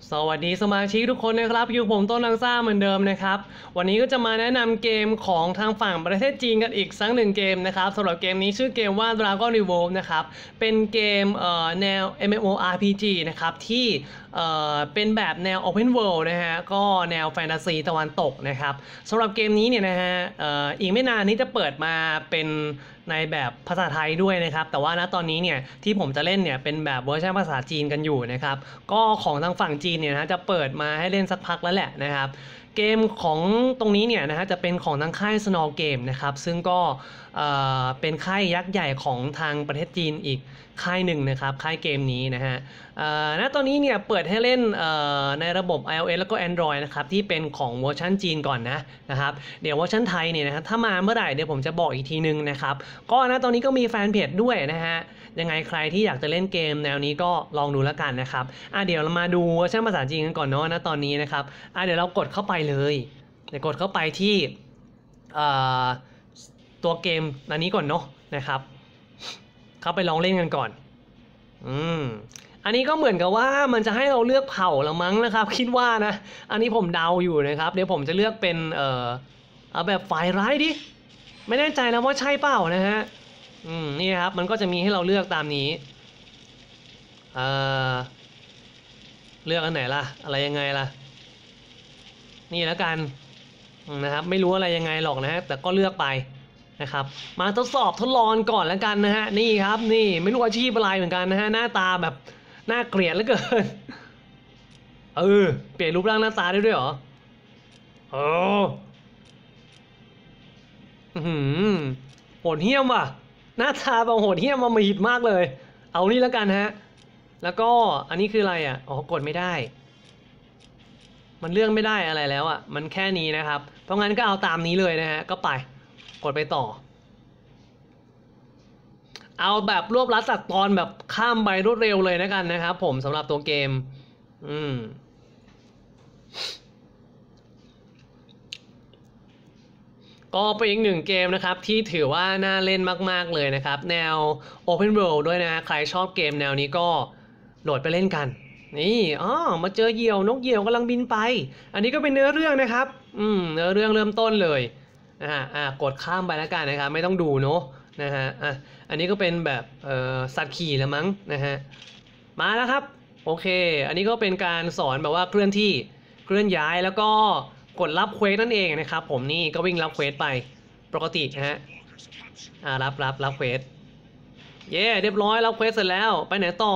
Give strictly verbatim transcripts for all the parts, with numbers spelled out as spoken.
สวัสดีสมาชิกทุกคนนะครับอยู่ผมต้นลังซ่าเหมือนเดิมนะครับวันนี้ก็จะมาแนะนำเกมของทางฝั่งประเทศจีนกันอีกสักหนึ่งเกมนะครับสำหรับเกมนี้ชื่อเกมว่า Dragon Revolve นะครับเป็นเกมเอ่อแนว เอ็ม เอ็ม โอ อาร์ พี จี นะครับที่เอ่อเป็นแบบแนว Open World นะฮะก็แนวแฟนตาซีตะวันตกนะครับสำหรับเกมนี้เนี่ยนะฮะเอ่ออีกไม่นานนี้จะเปิดมาเป็นในแบบภาษาไทยด้วยนะครับแต่ว่าณตอนนี้เนี่ยที่ผมจะเล่นเนี่ยเป็นแบบเวอร์ชันภาษาจีนกันอยู่นะครับก็ของทางฝั่งจีนเนี่ยนะจะเปิดมาให้เล่นสักพักแล้วแหละนะครับเกมของตรงนี้เนี่ยนะฮะจะเป็นของทางค่าย Snore Game นะครับซึ่งก็เอ่อเป็นค่ายยักษ์ใหญ่ของทางประเทศจีนอีกค่ายหนึ่งนะครับค่ายเกมนี้นะฮะเอ่อณตอนนี้เนี่ยเปิดให้เล่นเอ่อในระบบ iOS แล้วก็ Android นะครับที่เป็นของเวอร์ชันจีนก่อนนะนะครับเดี๋ยวเวอร์ชันไทยเนี่ยนะถ้ามาเมื่อไหร่เดี๋ยวผมจะบอกอีกทีนึงนะครับก็นะตอนนี้ก็มีแฟนเพจด้วยนะฮะยังไงใครที่อยากจะเล่นเกมแนวนี้ก็ลองดูแล้วกันนะครับอ่ะเดี๋ยวเรามาดูเวอร์ชันภาษาจีนกันก่อนเนาะนะตอนนี้นะครับอ่ะเดี๋ยวเรากดเข้าไปเลยเดี๋ยวกดเข้าไปที่เอ่อตัวเกมอันนี้ก่อนเนาะนะครับเข้าไปลองเล่นกันก่อนอืมอันนี้ก็เหมือนกับว่ามันจะให้เราเลือกเผ่าละมั้งนะครับคิดว่านะอันนี้ผมเดาอยู่นะครับเดี๋ยวผมจะเลือกเป็นเอ่อเอาแบบฝ่ายร้ายดิไม่แน่ใจนะว่าใช่เปล่านะฮะอืมนี่ครับมันก็จะมีให้เราเลือกตามนี้เอ่อเลือกอันไหนล่ะอะไรยังไงล่ะนี่แล้วกันนะครับไม่รู้อะไรยังไงหรอกนะฮะแต่ก็เลือกไปนะครับมาทดสอบทดลองก่อนแล้วกันนะฮะนี่ครับนี่ไม่รู้อาชีพอะไรเหมือนกันนะฮะหน้าตาแบบน่าเกลียดเหลือเกินเออเปลี่ยนรูปร่างหน้าตาได้ด้วยเหรอโอ้หืมโหดเหี้ยมว่ะหน้าตาแบบโหดเหี้ยมมามีดมากเลยเอานี่แล้วกันฮะแล้วก็อันนี้คืออะไรอ่ะอ๋อกดไม่ได้มันเลือกไม่ได้อะไรแล้วอ่ะมันแค่นี้นะครับเพราะงั้นก็เอาตามนี้เลยนะฮะก็ไปกดไปต่อเอาแบบรวบรัดตัดตอนแบบข้ามไปรวดเร็วเลยนะกันนะครับผมสำหรับตัวเกมอืมก็เป็นอีกหนึ่งเกมนะครับที่ถือว่าน่าเล่นมากๆเลยนะครับแนว Open World ด้วยนะใครชอบเกมแนวนี้ก็โหลดไปเล่นกันนี่อ๋อมาเจอเหยี่ยวนกเหยี่ยวกำลังบินไปอันนี้ก็เป็นเนื้อเรื่องนะครับอืมเนื้อเรื่องเริ่มต้นเลยนะฮะอ่ะกดข้ามไปแล้วกันนะครับไม่ต้องดูเนาะนะฮะอ่ะอันนี้ก็เป็นแบบเอ่อสัตว์ขี่แล้วมั้งนะฮะมาแล้วครับโอเคอันนี้ก็เป็นการสอนแบบว่าเคลื่อนที่เคลื่อนย้ายแล้วก็กดรับเควสนั่นเองนะครับผมนี่ก็วิ่งรับเควสไปปกตินะฮะอ่ารับรับรับเควสเย้เรียบร้อยรับเควสเสร็จแล้วไปไหนต่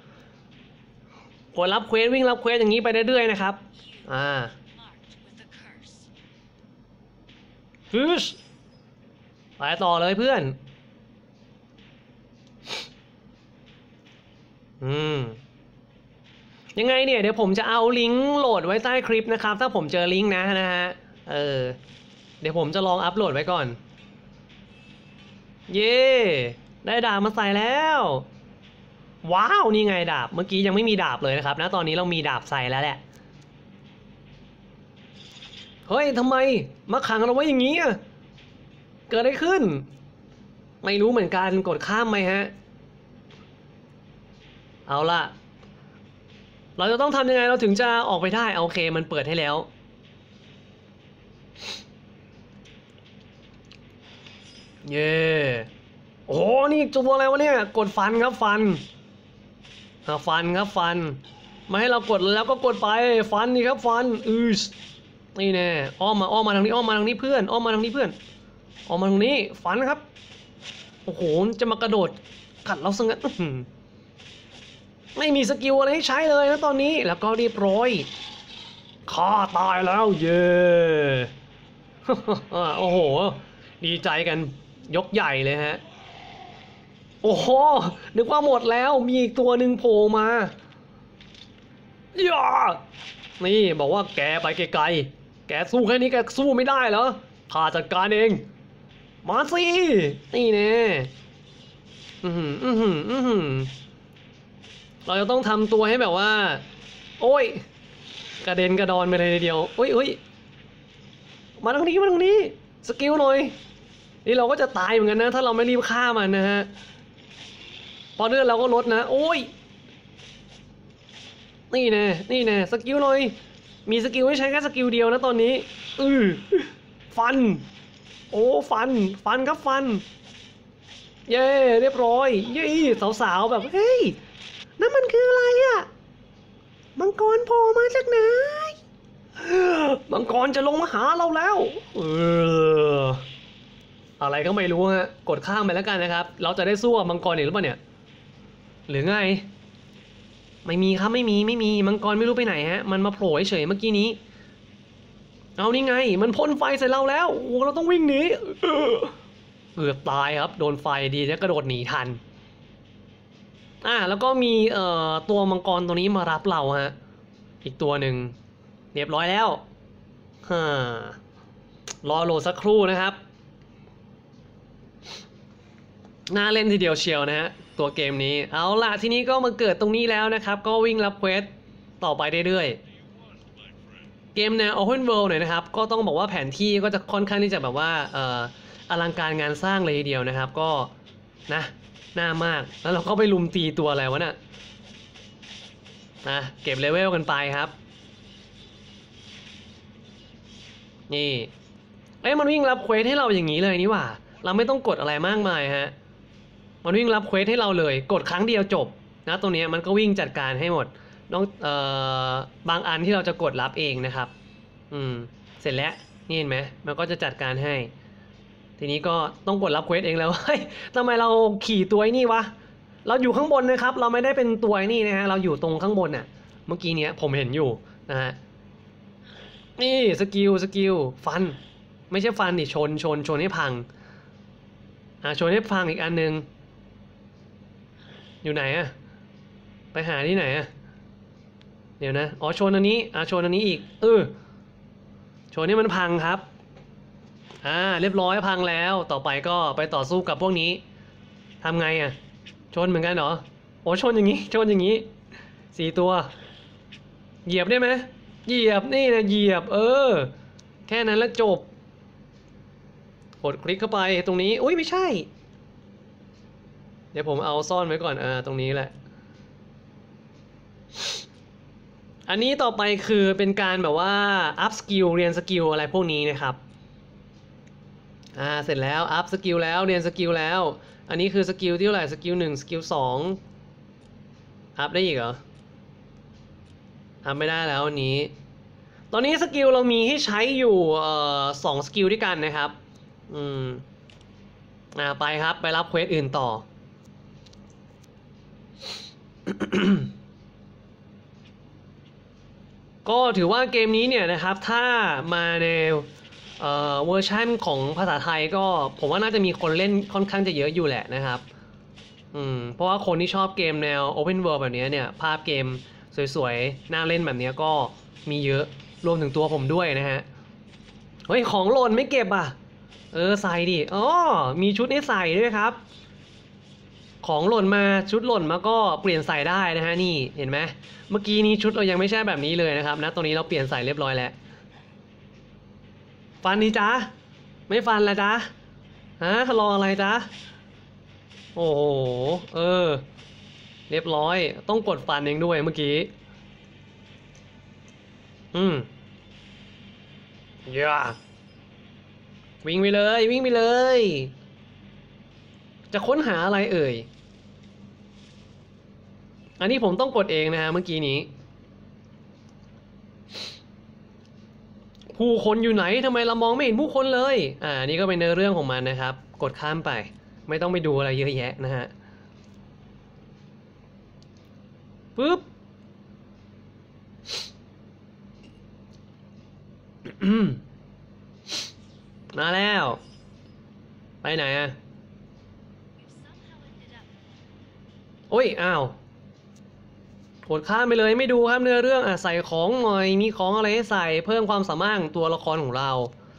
อกดรับเควสวิ่งรับเควสอย่างนี้ไปเรื่อยๆนะครับอ่าฟิชไปต่อเลยเพื่อนอืมยังไงเนี่ยเดี๋ยวผมจะเอาลิงก์โหลดไว้ใต้คลิปนะครับถ้าผมเจอลิงก์นะนะฮะเออเดี๋ยวผมจะลองอัปโหลดไว้ก่อนเย่ได้ดาบมาใส่แล้วว้าวนี่ไงดาบเมื่อกี้ยังไม่มีดาบเลยนะครับนะตอนนี้เรามีดาบใส่แล้วแหละเฮ้ยทำไมมาขังเราไว้อย่างนี้อะเกิดอะไรขึ้นไม่รู้เหมือนกันกดข้ามไหมฮะเอาล่ะเราจะต้องทำยังไงเราถึงจะออกไปได้โอเคมันเปิดให้แล้วเย่โอ้โหนี่ตัวอะไรวะเนี่ยกดฟันครับฟันฟันครับฟันมาให้เรากดแล้วก็กดไปฟันนี่ครับฟันอือนี่แน่อ้อมมาอ้อมมาทางนี้อ้อมมาทางนี้เพื่อนอ้อมมาทางนี้เพื่อนอ้อมมาทางนี้ฟันครับโอ้โหจะมากระโดดกัดเราซะงั้นไม่มีสกิลอะไรให้ใช้เลยนะตอนนี้แล้วก็เรียบร้อยข้าตายแล้วเย่โอ้โหดีใจกันยกใหญ่เลยฮะโอ้โหนึกว่าหมดแล้วมีอีกตัวหนึ่งโผล่มาย่านี่บอกว่าแกไปไกลๆแกสู้แค่นี้แกสู้ไม่ได้เหรอข้าจัดการเองมาสินี่แน่อือหืออือหืออือหือเราจะต้องทำตัวให้แบบว่าโอ้ยกระเด็นกระดอนไปเลยทีเดียวโอ้ยโอ้ยมาทางนี้มาทางนี้สกิลหน่อยนี่เราก็จะตายเหมือนกันนะถ้าเราไม่รีบฆ่ามันนะฮะพอเลือดเราก็ลดนะโอ้ยนี่แน่นี่แน่สกิลหน่อยมีสกิลให้ใช้แค่สกิลเดียวนะตอนนี้อือฟันโอ้ฟันฟันครับฟันเย้เรียบร้อยเย้สาวๆแบบเฮ้ยนั่นมันคืออะไรอะมังกรโผล่มาจากไหนมังกรจะลงมาหาเราแล้วเอออะไรก็ไม่รู้ฮะกดข้ามไปแล้วกันนะครับเราจะได้สู้กับมังกรอีกหรือเปล่าเนี่ยหรือไงไม่มีครับไม่มีไม่มีมังกรไม่รู้ไปไหนฮะมันมาโผล่เฉยเมื่อกี้นี้เอานี่ไงมันพ่นไฟใส่เราแล้วโอ้เราต้องวิ่งหนีเกือบตายครับโดนไฟดีนะกระโดดหนีทันอ่าแล้วก็มีเอ่อตัวมังกรตัวนี้มารับเราฮะอีกตัวหนึ่งเรียบร้อยแล้วฮ่ารอโหลดสักครู่นะครับน่าเล่นทีเดียวเชียวนะฮะตัวเกมนี้เอาล่ะทีนี้ก็มาเกิดตรงนี้แล้วนะครับก็วิ่งรับเควสต่อไปเรื่อยๆเกมแนว Open World หน่อยนะครับก็ต้องบอกว่าแผนที่ก็จะค่อนข้างที่จะแบบว่าเอ่ออลังการงานสร้างเลยทีเดียวนะครับก็นะน่ามากแล้วเราก็ไปลุมตีตัวอะไรวะน่ะนะเก็บเลเวลกันไปครับนี่เอ้ยมันวิ่งรับเควสให้เราอย่างนี้เลยนี่หว่าเราไม่ต้องกดอะไรมากมายฮะมันวิ่งรับเควสให้เราเลยกดครั้งเดียวจบนะตรงนี้มันก็วิ่งจัดการให้หมดน้องเอ่อบางอันที่เราจะกดรับเองนะครับอืมเสร็จแล้วนี่เห็นไหมมันก็จะจัดการให้ทีนี้ก็ต้องกดรับเควสเองแล้วเฮ้ยทำไมเราขี่ตัวนี่วะเราอยู่ข้างบนนะครับเราไม่ได้เป็นตัวนี่นะฮะเราอยู่ตรงข้างบนน่ะเมื่อกี้เนี้ยผมเห็นอยู่นะฮะนี่สกิลสกิลฟันไม่ใช่ฟันดิชนชนชนให้พังอ่าชนให้พังอีกอันนึงอยู่ไหนอะไปหาที่ไหนอะเดี๋ยวนะอ๋อชนอันนี้อ่าชนอันนี้อีกเออชนนี่มันพังครับอ่าเรียบร้อยพังแล้วต่อไปก็ไปต่อสู้กับพวกนี้ทำไงอะชนเหมือนกันเหรอโอ้ชนอย่างนี้ชนอย่างนี้สี่ตัวเหยียบได้ไหมเหยียบนี่นะเหยียบเออแค่นั้นแล้วจบกดคลิกเข้าไปตรงนี้อุ้ยไม่ใช่เดี๋ยวผมเอาซ่อนไว้ก่อนอ่าตรงนี้แหละอันนี้ต่อไปคือเป็นการแบบว่าอัพสกิลเรียนสกิลอะไรพวกนี้นะครับอ่าเสร็จแล้วอัพสกิลแล้วเรียนสกิลแล้วอันนี้คือสกิลที่เท่าไหร่สกิลหนึ่งสกิลสองอัพได้อีกเหรออัพไม่ได้แล้วอันนี้ตอนนี้สกิลเรามีให้ใช้อยู่เอ่อสองสกิลด้วยกันนะครับอืมอ่าไปครับไปรับเควสอื่นต่อ ก็ถือว่าเกมนี้เนี่ยนะครับถ้ามาในเอ่อเวอร์ชั่นของภาษาไทยก็ผมว่าน่าจะมีคนเล่นค่อนข้างจะเยอะอยู่แหละนะครับอืมเพราะว่าคนที่ชอบเกมแนว Open World แบบนี้เนี่ยภาพเกมสวยๆน่าเล่นแบบนี้ก็มีเยอะรวมถึงตัวผมด้วยนะฮะเฮ้ยของหล่นไม่เก็บอ่ะเออใส่ดิอ๋อมีชุดให้ใส่ด้วยครับของหล่นมาชุดหล่นมาก็เปลี่ยนใส่ได้นะฮะนี่เห็นไหมเมื่อกี้นี้ชุดเรายังไม่ใช่แบบนี้เลยนะครับนะตรงนี้เราเปลี่ยนใส่เรียบร้อยแล้วฟันนี่จ๊ะไม่ฟันละจ๊ะฮะรออะไรจ๊ะโอ้โหเออเรียบร้อยต้องกดฟันเองด้วยเมื่อกี้อืมย่าวิ่งไปเลยวิ่งไปเลยจะค้นหาอะไรเอ่ยอันนี้ผมต้องกดเองนะฮะเมื่อกี้นี้ผู้คนอยู่ไหนทำไมเรามองไม่เห็นผู้คนเลยอ่านี่ก็เป็นเนื้อเรื่องของมันนะครับกดข้ามไปไม่ต้องไปดูอะไรเยอะแยะนะฮะปึ๊บมาแล้วไปไหนอะโอ้ยอ้าวกดข้ามไปเลยไม่ดูครับเนื้อเรื่องอ่ะใส่ของหน่อยมีของอะไรให้ใส่เพิ่มความสามารถของตัวละครของเรา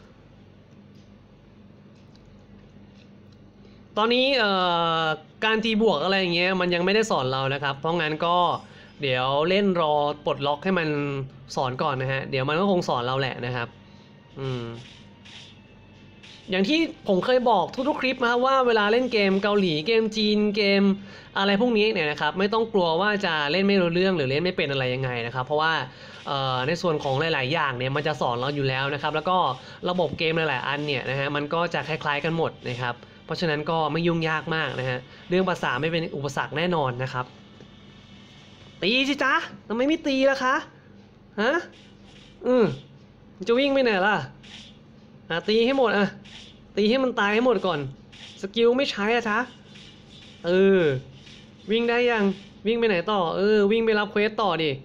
ตอนนี้เอ่อการตีบวกอะไรอย่างเงี้ยมันยังไม่ได้สอนเรานะครับเพราะงั้นก็เดี๋ยวเล่นรอปลดล็อกให้มันสอนก่อนนะฮะเดี๋ยวมันก็คงสอนเราแหละนะครับอืมอย่างที่ผมเคยบอกทุกๆคลิปนะครับว่าเวลาเล่นเกมเกาหลีเกมจีนเกมอะไรพวกนี้เนี่ยนะครับไม่ต้องกลัวว่าจะเล่นไม่รู้เรื่องหรือเล่นไม่เป็นอะไรยังไงนะครับเพราะว่าในส่วนของหลายๆอย่างเนี่ยมันจะสอนเราอยู่แล้วนะครับแล้วก็ระบบเกมหลายๆอันเนี่ยนะฮะมันก็จะคล้ายๆกันหมดนะครับเพราะฉะนั้นก็ไม่ยุ่งยากมากนะฮะเรื่องภาษาไม่เป็นอุปสรรคแน่นอนนะครับตีสิจ๊ะทำไมไม่ตีล่ะคะฮะอืมจะวิ่งไปไหนล่ะอ่ะตีให้หมดอ่ะตีให้มันตายให้หมดก่อนสกิลไม่ใช้อะจ๊ะเออวิ่งได้ยังวิ่งไปไหนต่อเออวิ่งไปรับเควสต่อดิ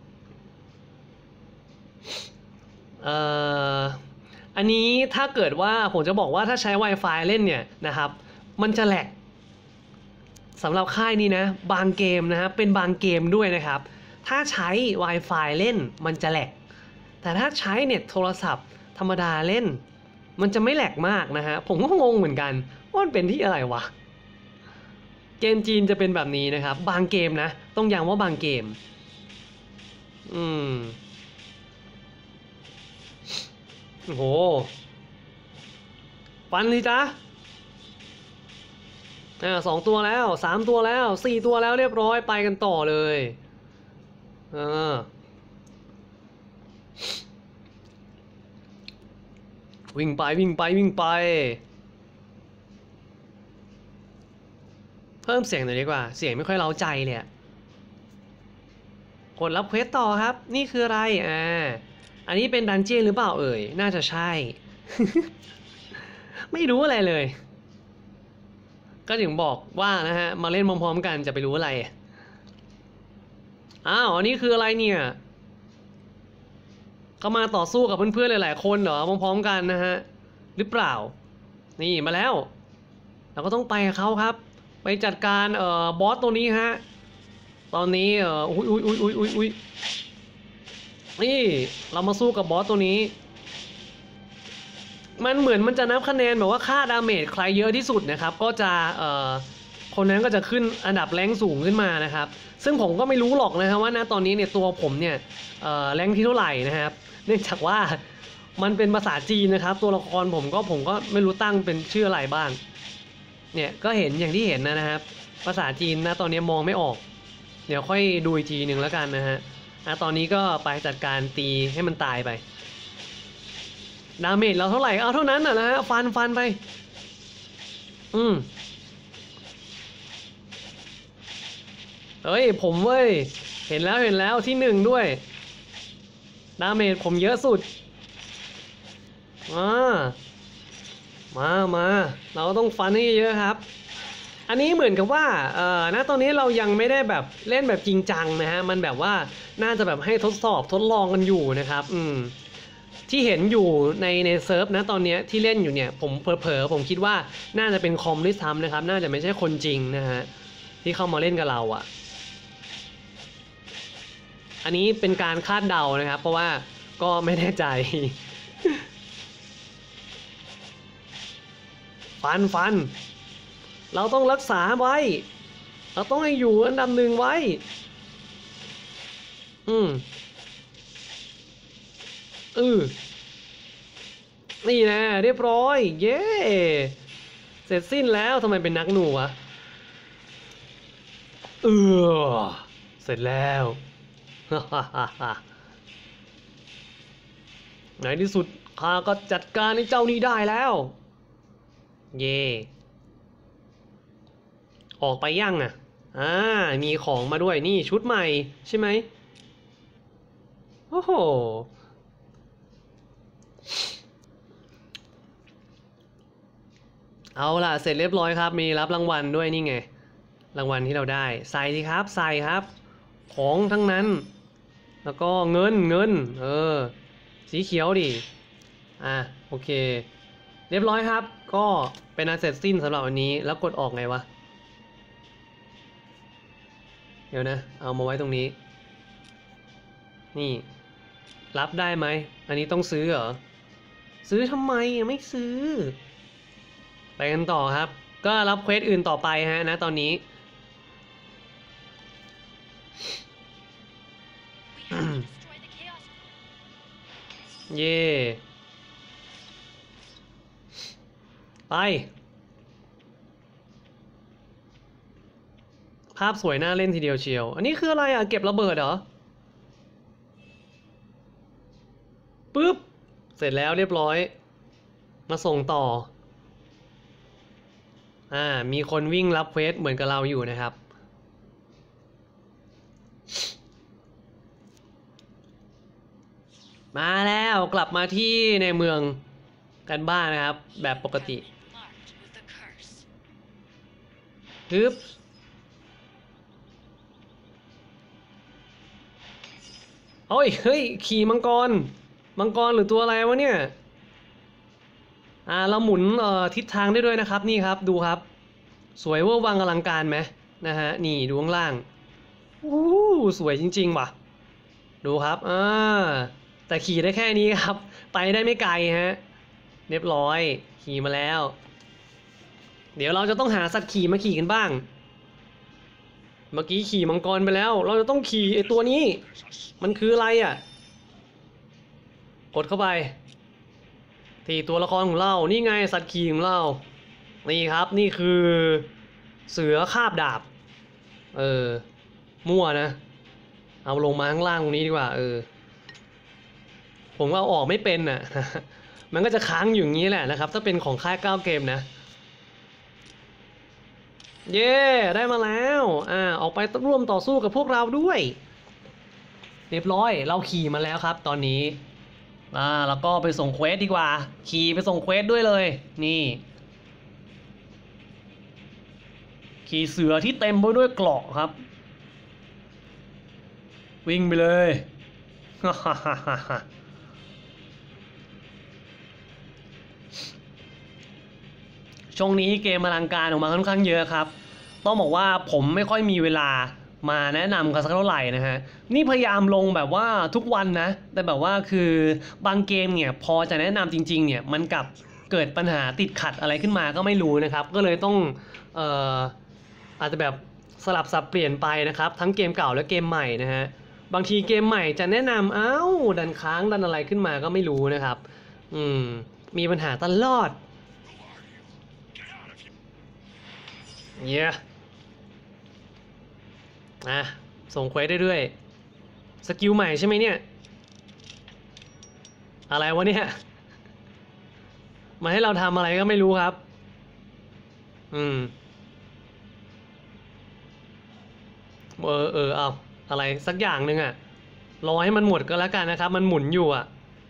เอ่ออันนี้ถ้าเกิดว่าผมจะบอกว่าถ้าใช้ Wi-Fi เล่นเนี่ยนะครับมันจะแหลกสำหรับค่ายนี้นะบางเกมนะครับเป็นบางเกมด้วยนะครับถ้าใช้ Wi-Fi เล่นมันจะแหลกแต่ถ้าใช้เน็ตโทรศัพท์ธรรมดาเล่นมันจะไม่แหลกมากนะฮะผมก็งงเหมือนกันว่ามันเป็นที่อะไรวะเกมจีนจะเป็นแบบนี้นะครับบางเกมนะต้องย้ำว่าบางเกมอืมโอ้โหฟันสิจ๊ะอ่าสองตัวแล้วสามตัวแล้วสี่ตัวแล้วเรียบร้อยไปกันต่อเลยอ่าวิ่งไปวิ่งไปวิ่งไปเพิ่มเสียงหน่อยดีกว่าเสียงไม่ค่อยเร้าใจเลยกดรับเควสต่อครับนี่คืออะไรอ่าอันนี้เป็นดันเจี้ยนหรือเปล่าเอ่ยน่าจะใช่ ไม่รู้อะไรเลยก็ถึงบอกว่านะฮะมาเล่นพร้อมๆกันจะไปรู้อะไรอ้าวอันนี้คืออะไรเนี่ยก็มาต่อสู้กับเพื่อนๆหลายๆคนเหรอพร้อมๆกันนะฮะหรือเปล่านี่มาแล้วเราก็ต้องไปกับเขาครับไปจัดการเอ่อบอสตัวนี้ฮะตอนนี้เอ่ออุ้ยอุ้ยอุ้ยอุ้ยอุ้ยอุ้ยนี่เรามาสู้กับบอสตัวนี้มันเหมือนมันจะนับคะแนนแบบว่าค่าดาเมจใครเยอะที่สุดนะครับก็จะเอ่อคนนั้นก็จะขึ้นอันดับแรงสูงขึ้นมานะครับซึ่งผมก็ไม่รู้หรอกนะครับว่าณตอนนี้เนี่ยตัวผมเนี่ยเอ่อแรงที่เท่าไหร่นะครับเนื่องจากว่ามันเป็นภาษาจีนนะครับตัวละครผมก็ผมก็ไม่รู้ตั้งเป็นชื่ออะไรบ้างเนี่ยก็เห็นอย่างที่เห็นนะครับภาษาจีนนะตอนนี้มองไม่ออกเดี๋ยวค่อยดูอีกทีหนึ่งแล้วกันนะฮะอ่ะตอนนี้ก็ไปจัดการตีให้มันตายไปดาเมจเราเท่าไหร่เอาเท่านั้นนะฮะฟันฟันไปอืมเฮ้ยผมเว้ยเห็นแล้วเห็นแล้วที่หนึ่งด้วยดาเมจผมเยอะสุดมามามาเราต้องฟันให้เยอะครับอันนี้เหมือนกับว่าเอ่อณตอนนี้เรายังไม่ได้แบบเล่นแบบจริงจังนะฮะมันแบบว่าน่าจะแบบให้ทดสอบทดลองกันอยู่นะครับอืมที่เห็นอยู่ในในเซิร์ฟนะตอนนี้ที่เล่นอยู่เนี่ยผมเผลอๆผมคิดว่าน่าจะเป็นคอมด้วยซ้ำนะครับน่าจะไม่ใช่คนจริงนะฮะที่เข้ามาเล่นกับเราอ่ะอันนี้เป็นการคาดเดานะครับเพราะว่าก็ไม่แน่ใจฟันฟันเราต้องรักษาไว้เราต้องให้อยู่อันดับหนึ่งไว้อืมอือนี่นะเรียบร้อยเย้เสร็จสิ้นแล้วทำไมเป็นนักหนูวะเออเสร็จแล้วในที่สุดข้าก็จัดการให้เจ้านี้ได้แล้วเย่ออกไปยังอ่ะอ่ามีของมาด้วยนี่ชุดใหม่ใช่ไหมโอ้โหเอาล่ะเสร็จเรียบร้อยครับมีรับรางวัลด้วยนี่ไงรางวัลที่เราได้ใส่สิครับใส่ครับของทั้งนั้นแล้วก็เงินเงินเออสีเขียวดิอ่ะโอเคเรียบร้อยครับก็เป็นอันเสร็จสิ้นสำหรับวันนี้แล้วกดออกไงวะเดี๋ยวนะเอามาไว้ตรงนี้นี่รับได้ไหมอันนี้ต้องซื้อเหรอซื้อทำไมไม่ซื้อไปกันต่อครับก็รับเควสอื่นต่อไปฮะนะตอนนี้เย่ไปภาพสวยน่าเล่นทีเดียวเชียวอันนี้คืออะไรอ่ะเก็บระเบิดเหรอปึ๊บเสร็จแล้วเรียบร้อยมาส่งต่ออ่ามีคนวิ่งรับเควสเหมือนกับเราอยู่นะครับมาแล้วกลับมาที่ในเมืองกันบ้านนะครับแบบปกติฮึบโอ้ยเฮ้ยขี่มังกรมังกรหรือตัวอะไรวะเนี่ยอ่าเราหมุนเอ่อทิศทางได้ด้วยนะครับนี่ครับดูครับสวยเวอร์วังอลังการไหมนะฮะนี่ดูข้างล่างอู้สวยจริงๆว่ะดูครับอ่าแต่ขี่ได้แค่นี้ครับไปได้ไม่ไกลฮะเรียบร้อยขี่มาแล้วเดี๋ยวเราจะต้องหาสัตว์ขี่มาขี่กันบ้างเมื่อกี้ขี่มังกรไปแล้วเราจะต้องขี่ไอตัวนี้มันคืออะไรอ่ะกดเข้าไปที่ตัวละครของเรานี่ไงสัตว์ขี่ของเรานี่ครับนี่คือเสือคาบดาบเออมั่วนะเอาลงมาข้างล่างตรงนี้ดีกว่าเออผมว่าเอาออกไม่เป็นน่ะ มันก็จะค้างอยู่อย่างนี้แหละนะครับถ้าเป็นของค่ายเก้าเกมนะเย้ได้มาแล้วอ่าออกไปร่วมต่อสู้กับพวกเราด้วยเรียบร้อยเราขี่มาแล้วครับตอนนี้อ่าแล้วก็ไปส่งเควสดีกว่าขี่ไปส่งเควสด้วยเลยนี่ขี่เสือที่เต็มไปด้วยเกราะครับวิ่งไปเลย ช่วงนี้เกมอลังการออกมาค่อนข้างเยอะครับต้องบอกว่าผมไม่ค่อยมีเวลามาแนะนำกันสักเท่าไหร่นะฮะนี่พยายามลงแบบว่าทุกวันนะแต่แบบว่าคือบางเกมเนี่ยพอจะแนะนำจริงๆเนี่ยมันกลับเกิดปัญหาติดขัดอะไรขึ้นมาก็ไม่รู้นะครับก็เลยต้องเอ่ออาจจะแบบสลับสับเปลี่ยนไปนะครับทั้งเกมเก่าและเกมใหม่นะฮะบางทีเกมใหม่จะแนะนำอ้าวดันค้างดันอะไรขึ้นมาก็ไม่รู้นะครับอืมมีปัญหาตลอดเย้อ่ะส่งเควสได้ด้วยสกิลใหม่ใช่ไหมเนี่ยอะไรวะเนี่ยมาให้เราทำอะไรก็ไม่รู้ครับอืมเออเออเอาอะไรสักอย่างหนึ่งอะรอให้มันหมดก็แล้วกันนะครับมันหมุนอยู่อะ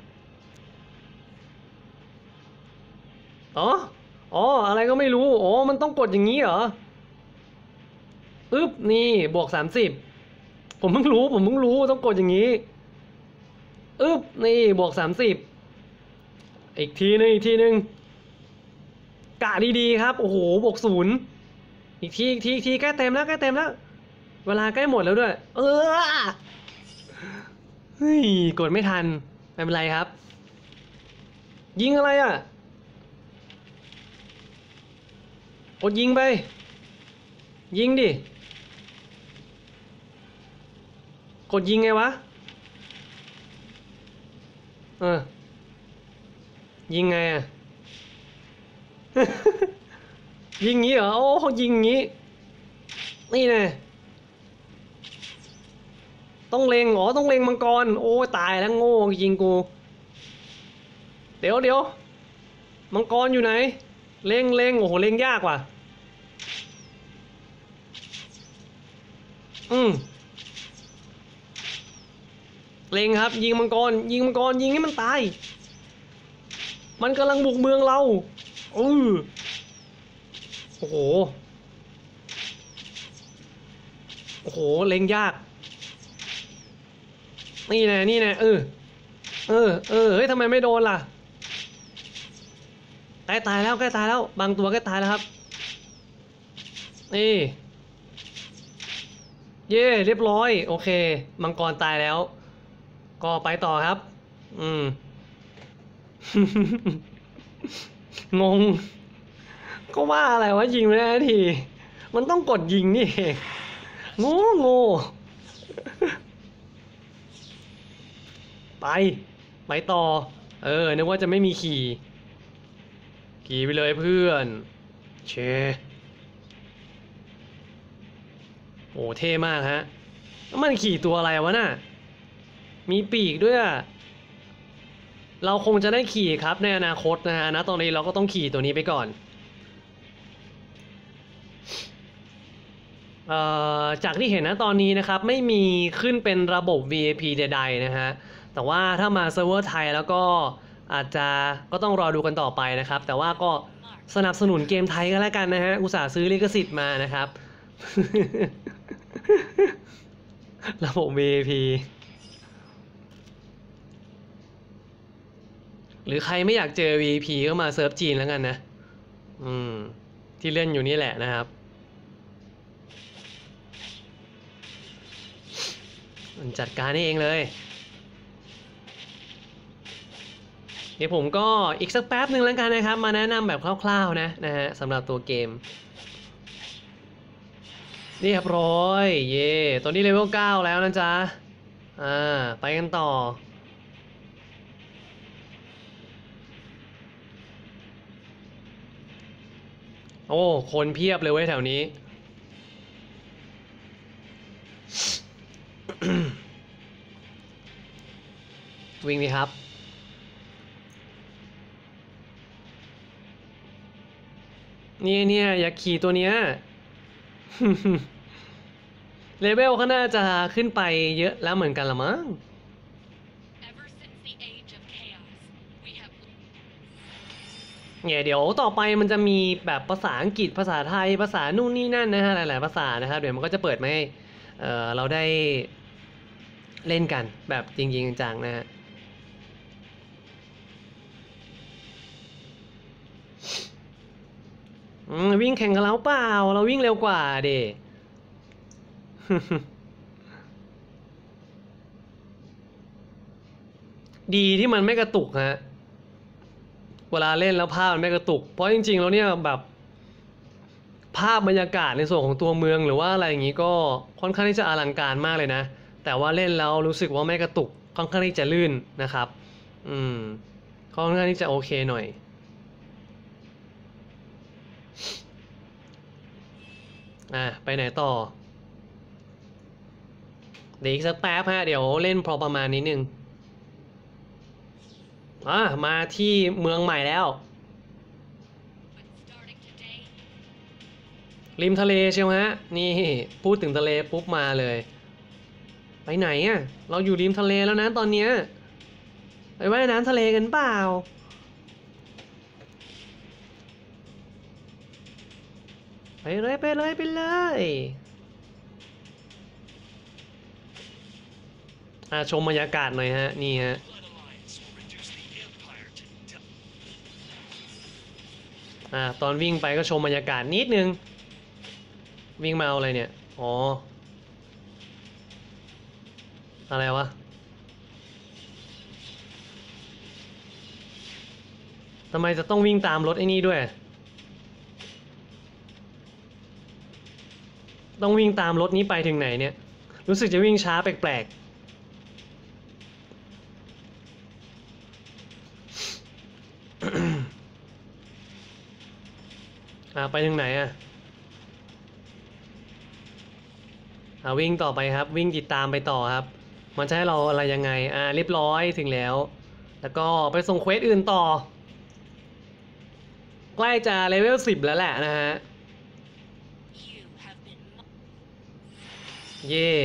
อ๋ออ๋ออะไรก็ไม่รู้อ๋อมันต้องกดอย่างนี้เหรออึ๊บนี่บวกสามสิบผมเพิ่งรู้ผมเพิ่งรู้ต้องกดอย่างนี้อึ๊บนี่บวกสามสิบอีกทีนึงอีกทีนึงกะดีๆครับโอ้โหบวกศูนย์อีกทีอีกทีอีกทีใกล้เต็มแล้วใกล้เต็มแล้วเวลาใกล้หมดแล้วด้วยเออเฮ้ยกดไม่ทันไม่เป็นไรครับยิงอะไรอ่ะกดยิงไปยิงดิกดยิงไงวะเออยิงไงอ่ะ ยิงงี้เหรอโอ้เขายิงงี้นี่ไงต้องเล็งอ๋อต้องเล็งมังกรโอ้ตายแล้วโง่ยิงกูเดี๋ยวเดี๋ยวมังกรอยู่ไหนเล็งเล็งโอ้โหเล็งยากว่ะอืมเล็งครับยิงมังกรยิงมังกรยิงให้มันตายมันกำลังบุกเมืองเราอือโอ้โหโอ้โหเล็งยากนี่แน่นี่แน่เออเออเออเฮ้ยทำไมไม่โดนล่ะใกล้ตายแล้วใกล้ตายแล้วบางตัวใกล้ตายแล้วครับนี่เย่เรียบร้อยโอเคมังกรตายแล้วก็ไปต่อครับอืม งงก็ว่าอะไรวะยิงไม่ได้ทีมันต้องกดยิงนี่เองโง่โง่ไปไปต่อเออนึกว่าจะไม่มีขี่ขี่ไปเลยเพื่อนเชโอ้เท่มากฮะแล้วมันขี่ตัวอะไรวะน่ะมีปีกด้วยอะเราคงจะได้ขี่ครับในอนาคตนะฮะนะตอนนี้เราก็ต้องขี่ตัวนี้ไปก่อนเอ่อจากที่เห็นนะตอนนี้นะครับไม่มีขึ้นเป็นระบบ วี ไอ พี ใดๆนะฮะแต่ว่าถ้ามาเซิร์ฟเวอร์ไทยแล้วก็อาจจะก็ต้องรอดูกันต่อไปนะครับแต่ว่าก็สนับสนุนเกมไทยก็แล้วกันนะฮะอุตส่าห์ซื้อลิขสิทธิ์มานะครับ ระบบ วี ไอ พี หรือใครไม่อยากเจอ วี ไอ พี ก็มาเซิร์ฟจีนแล้วกันนะอืมที่เล่นอยู่นี่แหละนะครับมันจัดการเองเลยเดี๋ยวผมก็อีกสักแป๊บหนึ่งแล้วกันนะครับมาแนะนำแบบคร่าวๆนะนะฮะสำหรับตัวเกมเรียบร้อยเย่ตอนนี้เลเวลเก้าแล้วนะจ๊ะอ่าไปกันต่อโอ้คนเพียบเลยเว้ยแถวนี้ วิ่งดีครับนี่เนี่ยอยากขี่ตัวเนี้ย เลเวลก็น่าจะขึ้นไปเยอะแล้วเหมือนกันละมั้งเนี่ยเดี๋ยวต่อไปมันจะมีแบบภาษาอังกฤษภาษาไทยภาษานู่นนี่นั่นนะฮะหลายๆภาษานะครับเดี๋ยวมันก็จะเปิดมาให้เออเราได้เล่นกันแบบจริงๆจังๆนะฮะวิ่งแข่งกับเราเปล่าเราวิ่งเร็วกว่าเด ดีที่มันไม่กระตุกฮะเวลาเล่นแล้วภาพมันไม่กระตุกเพราะจริงๆแล้วเนี่ยแบบภาพบรรยากาศในส่วนของตัวเมืองหรือว่าอะไรอย่างนี้ก็ค่อนข้างที่จะอลังการมากเลยนะแต่ว่าเล่นแล้วรู้สึกว่าไม่กระตุกค่อนข้างที่จะลื่นนะครับอืมค่อนข้างที่จะโอเคหน่อยอ่ะไปไหนต่อเดี๋ยวอีกสักแป๊บฮะเดี๋ยวเล่นพอประมาณนิดนึงอ่ะมาที่เมืองใหม่แล้วริมทะเลใช่ไหมฮะนี่พูดถึงทะเลปุ๊บมาเลยไปไหนอ่ะเราอยู่ริมทะเลแล้วนะตอนเนี้ยไปว่ายน้ำทะเลกันเปล่าไปเลยไปเลยไปเลยอ่ะชมบรรยากาศหน่อยฮะนี่ฮะอ่าตอนวิ่งไปก็ชมบรรยากาศนิดนึงวิ่งมาเอาอะไรเนี่ยอ๋ออะไรวะทำไมจะต้องวิ่งตามรถไอ้นี่ด้วยต้องวิ่งตามรถนี้ไปถึงไหนเนี่ยรู้สึกจะวิ่งช้าแปลกๆ อ่าไปถึงไหนอ่ะอ่าวิ่งต่อไปครับวิ่งติดตามไปต่อครับมันจะให้เราอะไรยังไงอ่าเรียบร้อยถึงแล้วแล้วก็ไปส่งเควสอื่นต่อใกล้จะเลเวลสิบแล้วแหละนะฮะเย่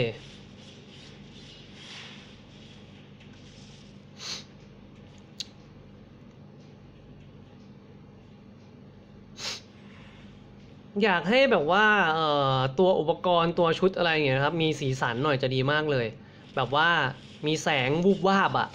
อยากให้แบบว่าเอ่อตัวอุปกรณ์ตัวชุดอะไรอย่างเงี้ยครับมีสีสันหน่อยจะดีมากเลยแบบว่ามีแสงวูบวาบอะ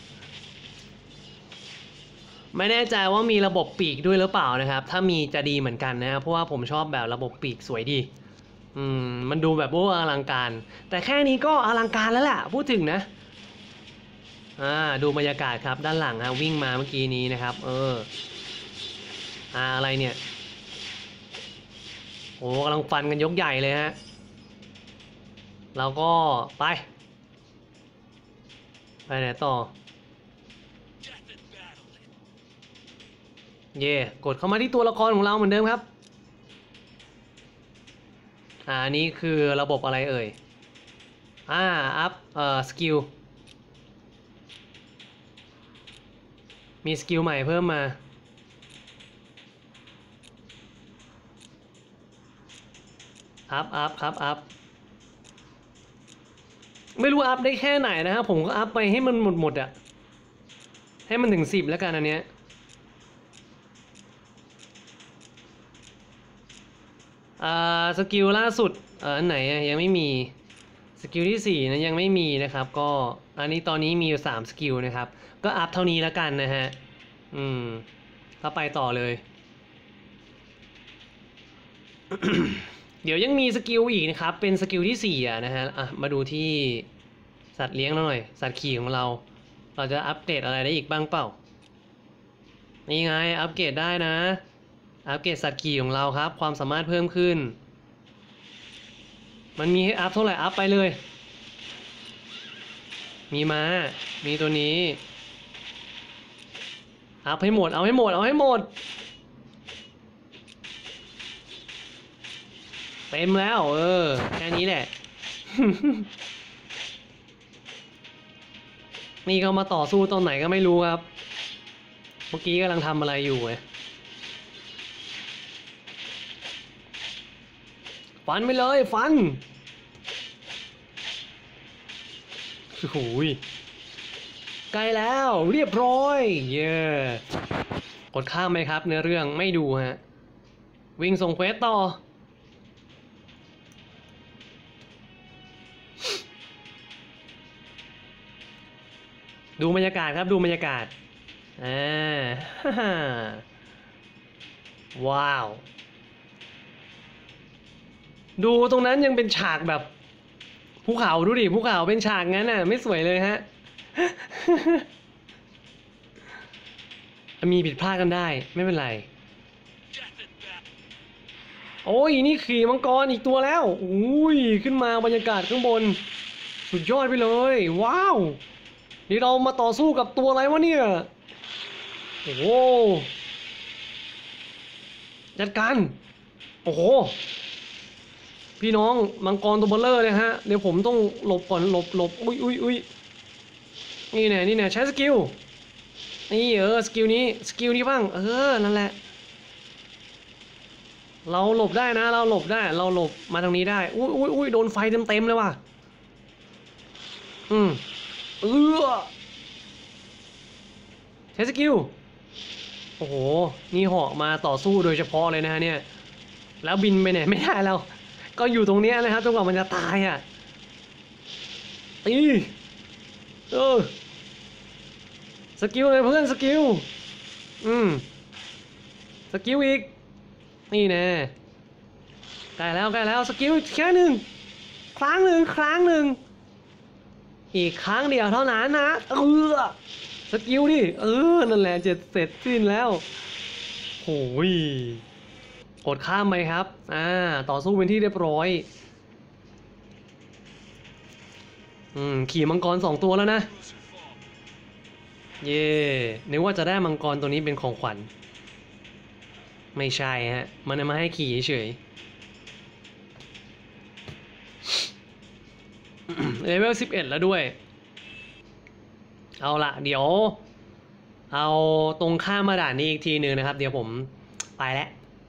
ไม่แน่ใจว่ามีระบบปีกด้วยหรือเปล่านะครับถ้ามีจะดีเหมือนกันนะครับเพราะว่าผมชอบแบบระบบปีกสวยดีอืมมันดูแบบว่าอลังการแต่แค่นี้ก็อลังการแล้วแหละพูดถึงนะอ่าดูบรรยากาศครับด้านหลังฮะวิ่งมาเมื่อกี้นี้นะครับเอออ่าอะไรเนี่ยโอ้กำลังฟันกันยกใหญ่เลยฮะแล้วก็ไปไปไหนต่อเย่กดเข้ามาที่ตัวละครของเราเหมือนเดิมครับอ่าอันนี้คือระบบอะไรเอ่ยอ่าอัพเอ่อสกิลมีสกิลใหม่เพิ่มมาอัพอัพครับอัพไม่รู้อัพได้แค่ไหนนะครับผมก็อัพไปให้มันหมดหมดอะให้มันถึงสิบแล้วกันอันเนี้ยอ่าสกิลล่าสุดเอ่ออันไหนอะยังไม่มีสกิลที่สี่นะยังไม่มีนะครับก็อันนี้ตอนนี้มีอยู่สามสกิลนะครับก็อัพเท่านี้แล้วกันนะฮะอืมก็ไปต่อเลย เดี๋ยวยังมีสกิลอีกนะครับเป็นสกิลที่สี่อ่ะนะฮะอ่ะมาดูที่สัตว์เลี้ยงหน่อยสัตว์ขี่ของเราเราจะอัปเกรดอะไรได้อีกบ้างเปล่านี่ไงอัปเกรดได้นะอัปเกรดสัตว์ขี่ของเราครับความสามารถเพิ่มขึ้นมันมีให้อัพเท่าไหร่อัพไปเลยมีม้ามีตัวนี้อัพให้หมดเอาให้หมดเอาให้หมดเต็มแล้วเออแค่นี้แหละ นี่เขามาต่อสู้ตอนไหนก็ไม่รู้ครับเมื่อกี้กำลังทำอะไรอยู่ไงฟันไปเลยฟันโอ้ยใกล้แล้วเรียบร้อยเย้กดข้ามไหมครับเนื้อเรื่องไม่ดูฮะวิ่งส่งเควสต่อดูบรรยากาศครับดูบรรยากาศอ่า ว้าวดูตรงนั้นยังเป็นฉากแบบภูเขาดูดิภูเขาเป็นฉากงั้นน่ะไม่สวยเลยฮะ มีผิดพลาดกันได้ไม่เป็นไรโอ้ยนี่ขี่มังกรอีกตัวแล้วอุ้ยขึ้นมาบรรยากาศข้างบนสุดยอดไปเลยว้าวนี่เรามาต่อสู้กับตัวอะไรวะเนี่ยโอ้โหจัดการโอ้โหพี่น้องมังกรตัวเบลเลอร์เลยฮะเดี๋ยวผมต้องหลบก่อนหลบหลบอุ้ยอุ้ยอุ้ยนี่แน่นี่แน่ใช้สกิลนี่เออสกิลนี้สกิลนี้บ้างเออนั่นแหละเราหลบได้นะเราหลบได้เราหลบมาทางนี้ได้อุ้ยอุ้ยอุ้ยโดนไฟเต็มเต็มเลยว่ะอืมเออใช้สกิลโอ้โหนี่เหาะมาต่อสู้โดยเฉพาะเลยนะฮะเนี่ยแล้วบินไปไหนไม่ได้แล้วก็อยู่ตรงนี้นะครับจนกว่ามันจะตายอ่ะอีเออสกิลเลยเพื่อนสกิลอืมสกิลอีกนี่แน่ใกล้แล้วใกล้แล้วสกิลแค่หนึ่งครั้งหนึ่งครั้งหนึ่งอีกครั้งเดียวเท่านั้นนะเออสกิลดิเออนั่นแหละเจ็ดเสร็จสิ้นแล้วโอ้ยกดข้ามไปครับอ่าต่อสู้เป็นที่เรียบร้อยอืมขี่มังกรสองตัวแล้วนะเย่นึกว่าจะได้มังกรตัวนี้เป็นของขวัญไม่ใช่ฮะมันเอามาให้ขี่เฉยเลเวลสิบเอ็ดแล้วด้วยเอาละเดี๋ยวเอาตรงข้ามมาด่านนี้อีกทีหนึ่งนะครับเดี๋ยวผมไปแล้ว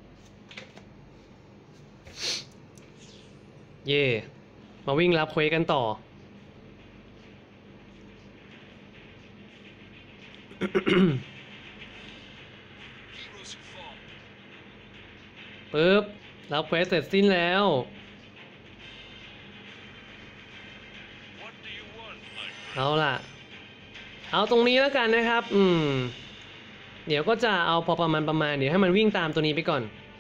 เย่มาวิ่งรับเควสกันต่อ ปึ๊บรับเควสเสร็จสิ้นแล้วเอาล่ะเอาตรงนี้แล้วกันนะครับอืมเดี๋ยวก็จะเอาพอประมาณประมาณเดี๋ยวให้มันวิ่งตามตัวนี้ไปก่อน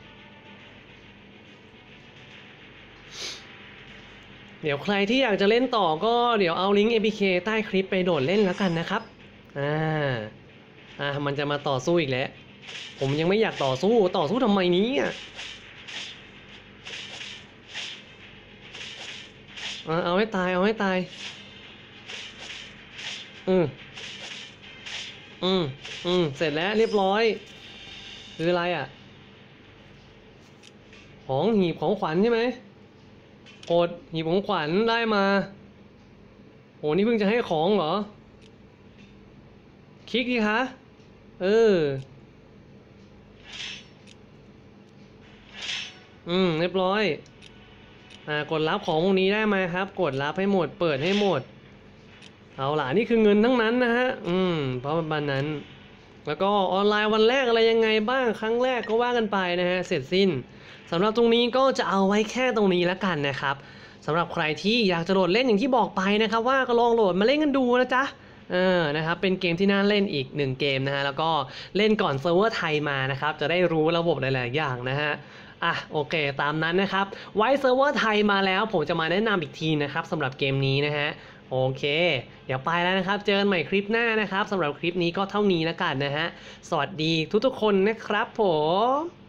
เดี๋ยวใครที่อยากจะเล่นต่อก็เดี๋ยวเอาลิงก์ เอ พี เค ใต้คลิปไปโดดเล่นแล้วกันนะครับอ่าอ่ามันจะมาต่อสู้อีกแล้วผมยังไม่อยากต่อสู้ต่อสู้ทำไมนี้อ่ะเอาให้ตายเอาให้ตายอืมอืมอืมเสร็จแล้วเรียบร้อยคืออะไรอ่ะของหีบของขวัญใช่ไหมกดหีบของขวัญได้มาโหนี่เพิ่งจะให้ของเหรอคลิกดิคะเอออืมเรียบร้อยอ่ากดรับของพวกนี้ได้ไหมครับกดรับให้หมดเปิดให้หมดเอาล่ะนี่คือเงินทั้งนั้นนะฮะอืมเพราะประมาณนั้นแล้วก็ออนไลน์วันแรกอะไรยังไงบ้างครั้งแรกก็ว่ากันไปนะฮะเสร็จสิ้นสำหรับตรงนี้ก็จะเอาไว้แค่ตรงนี้แล้วกันนะครับสำหรับใครที่อยากจะโหลดเล่นอย่างที่บอกไปนะครับว่าก็ลองโหลดมาเล่นกันดูนะจ๊ะเออนะครับเป็นเกมที่น่าเล่นอีกหนึ่งเกมนะฮะแล้วก็เล่นก่อนเซิร์ฟเวอร์ไทยมานะครับจะได้รู้ระบบหลายๆอย่างนะฮะอ่ะโอเคตามนั้นนะครับไว้เซิร์ฟเวอร์ไทยมาแล้วผมจะมาแนะนำอีกทีนะครับสำหรับเกมนี้นะฮะโอเคเดี๋ยวไปแล้วนะครับเจอกันใหม่คลิปหน้านะครับสำหรับคลิปนี้ก็เท่านี้แล้วกันนะฮะสวัสดีทุกๆคนนะครับผม